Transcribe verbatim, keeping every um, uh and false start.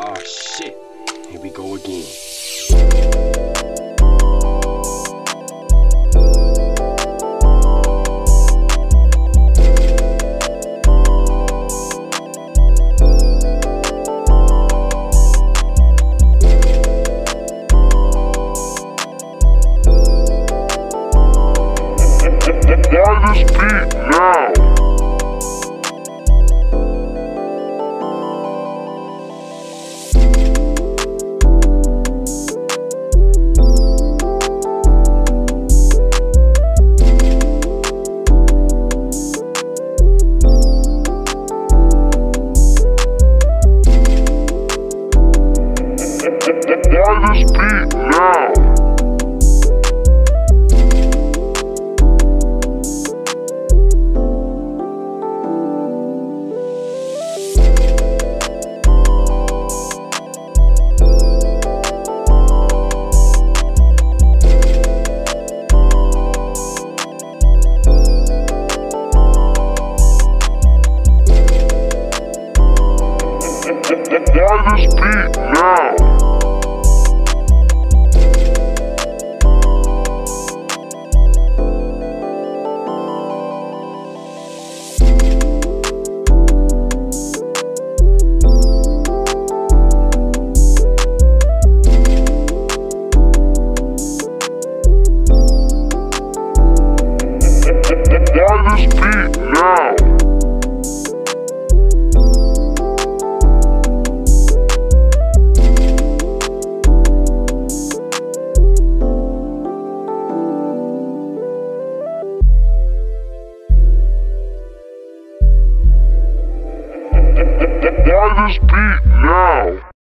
Oh shit, here we go again. Why this beat now? Why this beat now? Why this beat now? Why this beat now? Why this beat now?